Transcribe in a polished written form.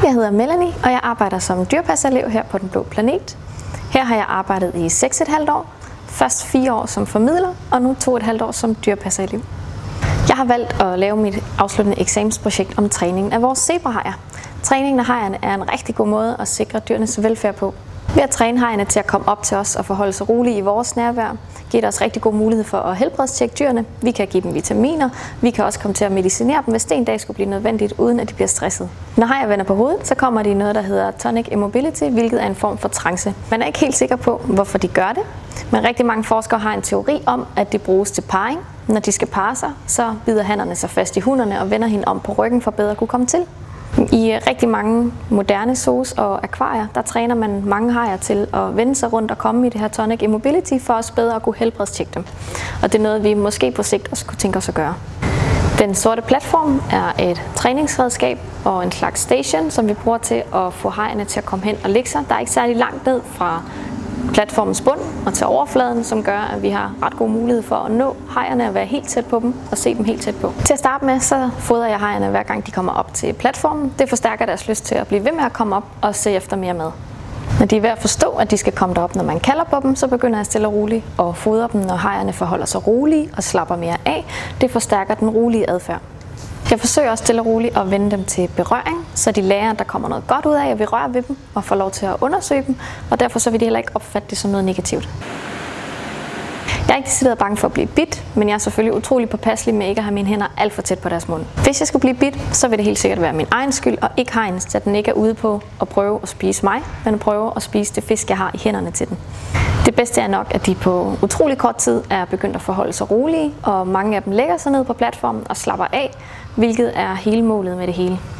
Jeg hedder Melanie, og jeg arbejder som dyrepasserelev her på Den Blå Planet. Her har jeg arbejdet i 6,5 år, først 4 år som formidler, og nu 2,5 år som dyrepasserelev. Jeg har valgt at lave mit afsluttende eksamensprojekt om træningen af vores zebrahajer. Træningen af hajerne er en rigtig god måde at sikre dyrenes velfærd på. Ved at træne hajerne til at komme op til os og forholde sig roligt i vores nærvær, giver det os rigtig god mulighed for at helbredstjekke dyrene. Vi kan give dem vitaminer, vi kan også komme til at medicinere dem, hvis det en dag skulle blive nødvendigt, uden at de bliver stresset. Når hajer vender på hovedet, så kommer de i noget, der hedder tonic immobility, hvilket er en form for trance. Man er ikke helt sikker på, hvorfor de gør det, men rigtig mange forskere har en teori om, at det bruges til parring. Når de skal parre sig, så bider hannerne sig fast i hunnerne og vender hende om på ryggen for bedre at kunne komme til. I rigtig mange moderne zoos og akvarier, der træner man mange hajer til at vende sig rundt og komme i det her tonic immobility for os bedre at kunne helbredstjekke dem. Og det er noget, vi måske på sigt også kunne tænke os at gøre. Den sorte platform er et træningsredskab og en slags station, som vi bruger til at få hajerne til at komme hen og lægge sig. Der er ikke særlig langt ned fra platformens bund og til overfladen, som gør, at vi har ret god mulighed for at nå hajerne og være helt tæt på dem og se dem helt tæt på. Til at starte med, så fodrer jeg hajerne hver gang de kommer op til platformen. Det forstærker deres lyst til at blive ved med at komme op og se efter mere mad. Når de er ved at forstå, at de skal komme derop, når man kalder på dem, så begynder jeg stille og roligt at fodre dem, når hajerne forholder sig rolige og slapper mere af. Det forstærker den rolige adfærd. Jeg forsøger også stille og roligt at vende dem til berøring, så de lærer, at der kommer noget godt ud af, at vi rører ved dem og får lov til at undersøge dem, og derfor så vil de heller ikke opfatte det som noget negativt. Jeg er ikke decideret bange for at blive bidt, men jeg er selvfølgelig utrolig påpasselig med ikke at have mine hænder alt for tæt på deres mund. Hvis jeg skulle blive bidt, så vil det helt sikkert være min egen skyld, og ikke hajens, da den ikke er ude på at prøve at spise mig, men at prøve at spise det fisk, jeg har i hænderne til den. Det bedste er nok, at de på utrolig kort tid er begyndt at forholde sig rolige, og mange af dem lægger sig ned på platformen og slapper af, hvilket er hele målet med det hele.